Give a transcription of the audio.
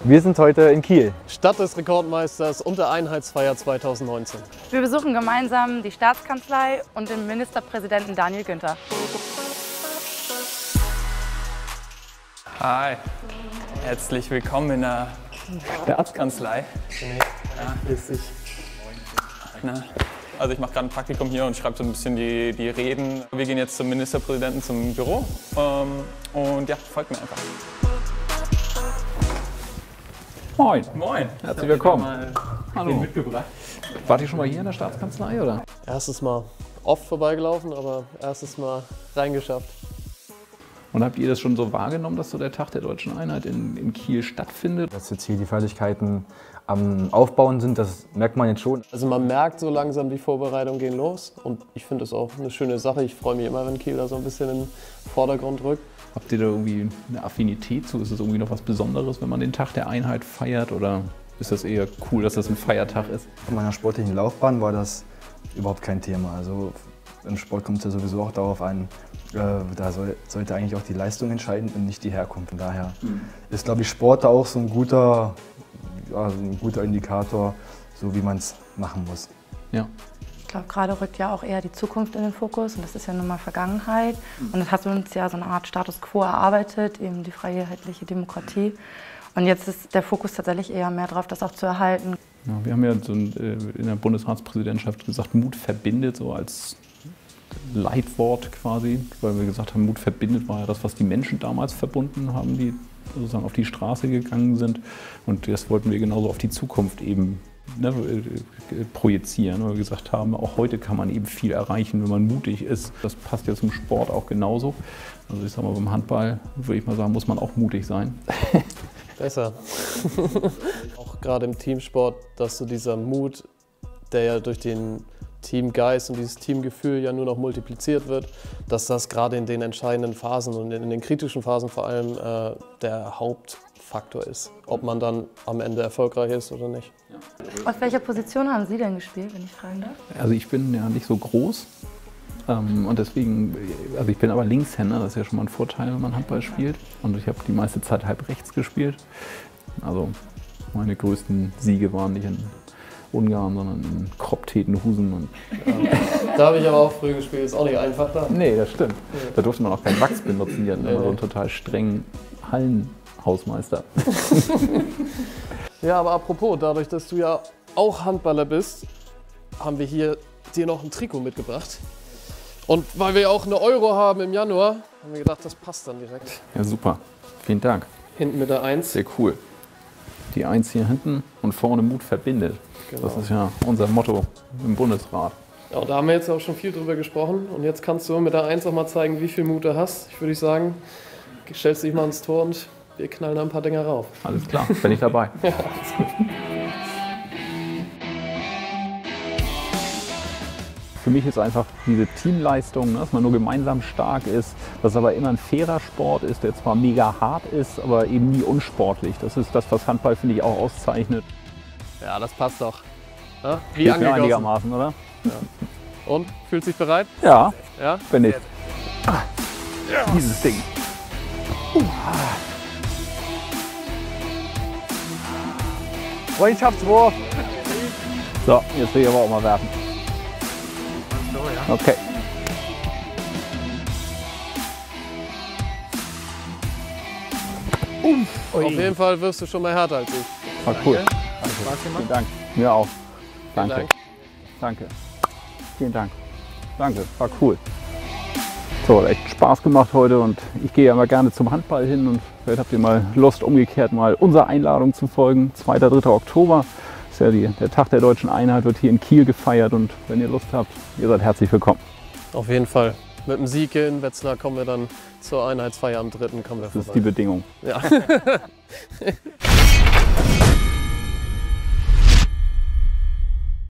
Wir sind heute in Kiel. Stadt des Rekordmeisters und der Einheitsfeier 2019. Wir besuchen gemeinsam die Staatskanzlei und den Ministerpräsidenten Daniel Günther. Hi, herzlich willkommen in der Staatskanzlei. Ja, grüß dich. Na, also ich mache gerade ein Praktikum hier und schreibe so ein bisschen die Reden. Wir gehen jetzt zum Ministerpräsidenten zum Büro und ja, folgt mir einfach. Moin. Moin. Herzlich willkommen. Hallo. Mitgebracht. Wart ihr schon mal hier in der Staatskanzlei, oder? Erstes Mal oft vorbeigelaufen, aber erstes Mal reingeschafft. Und habt ihr das schon so wahrgenommen, dass so der Tag der Deutschen Einheit in Kiel stattfindet? Dass jetzt hier die Feierlichkeiten am Aufbauen sind, das merkt man jetzt schon. Also man merkt so langsam, die Vorbereitungen gehen los und ich finde es auch eine schöne Sache. Ich freue mich immer, wenn Kiel da so ein bisschen in den Vordergrund rückt. Habt ihr da irgendwie eine Affinität zu? Ist es irgendwie noch was Besonderes, wenn man den Tag der Einheit feiert? Oder ist das eher cool, dass das ein Feiertag ist? In meiner sportlichen Laufbahn war das überhaupt kein Thema. Also im Sport kommt es ja sowieso auch darauf an, da sollte eigentlich auch die Leistung entscheiden und nicht die Herkunft. Von daher ist, glaube ich, Sport da auch so ein guter Indikator, so wie man es machen muss. Ja. Ich glaube, gerade rückt ja auch eher die Zukunft in den Fokus und das ist ja nun mal Vergangenheit. Und das hat uns ja so eine Art Status quo erarbeitet, eben die freiheitliche Demokratie. Und jetzt ist der Fokus tatsächlich eher mehr darauf, das auch zu erhalten. Ja, wir haben ja so in der Bundesratspräsidentschaft gesagt, Mut verbindet, so als Leitwort quasi, weil wir gesagt haben, Mut verbindet war ja das, was die Menschen damals verbunden haben, die sozusagen auf die Straße gegangen sind. Und das wollten wir genauso auf die Zukunft eben projizieren, weil wir gesagt haben, auch heute kann man eben viel erreichen, wenn man mutig ist. Das passt ja zum Sport auch genauso. Also ich sag mal, beim Handball würde ich mal sagen, muss man auch mutig sein. Besser. Auch gerade im Teamsport, dass so dieser Mut, der ja durch den Teamgeist und dieses Teamgefühl ja nur noch multipliziert wird, dass das gerade in den entscheidenden Phasen und in den kritischen Phasen vor allem der Hauptfaktor ist, ob man dann am Ende erfolgreich ist oder nicht. Auf welcher Position haben Sie denn gespielt, wenn ich fragen darf? Also ich bin ja nicht so groß und deswegen, also ich bin aber Linkshänder, das ist ja schon mal ein Vorteil, wenn man Handball spielt. Und ich habe die meiste Zeit halb rechts gespielt. Also meine größten Siege waren nicht in Ungarn, sondern in Kroptetenhusen. Und Da habe ich aber auch früh gespielt, ist auch nicht einfach da. nee, das stimmt. Da durfte man auch kein Wachs benutzen, die hatten immer so einen total strengen Hallenhausmeister. Ja, aber apropos, dadurch, dass du ja auch Handballer bist, haben wir hier dir noch ein Trikot mitgebracht. Und weil wir ja auch eine Euro haben im Januar, haben wir gedacht, das passt dann direkt. Ja, super. Vielen Dank. Hinten mit der 1. Sehr cool. Die 1 hier hinten und vorne Mut verbindet. Genau. Das ist ja unser Motto im Bundesrat. Ja, da haben wir jetzt auch schon viel drüber gesprochen. Und jetzt kannst du mit der 1 auch mal zeigen, wie viel Mut du hast. Ich würde sagen, stellst dich mal ins Tor und wir knallen da ein paar Dinger rauf. Alles klar, bin ich dabei. Ja, alles gut. Für mich ist einfach diese Teamleistung, dass man nur gemeinsam stark ist, dass es aber immer ein fairer Sport ist, der zwar mega hart ist, aber eben nie unsportlich. Das ist das, was Handball, finde ich, auch auszeichnet. Ja, das passt doch. Ja, wie Geht mir angegossen. einigermaßen, oder? Ja. Und? Fühlt sich bereit? Ja, Ja? bin ich. Dieses Ding. Freundschaftswurf. So, jetzt will ich aber auch mal werfen. Okay. Auf jeden Fall wirst du schon mal härter als ich. War cool. Vielen Dank. Mir auch. Danke. Dank. Danke. Vielen Dank. Danke. War cool. So, hat echt Spaß gemacht heute und ich gehe ja immer gerne zum Handball hin und vielleicht habt ihr mal Lust, umgekehrt mal unserer Einladung zu folgen. 2. 3. Oktober ist ja der Tag der Deutschen Einheit, wird hier in Kiel gefeiert und wenn ihr Lust habt, ihr seid herzlich willkommen. Auf jeden Fall. Mit dem Sieg in Wetzlar kommen wir dann zur Einheitsfeier am 3. kommen wir Das ist vorbei. die Bedingung. Ja.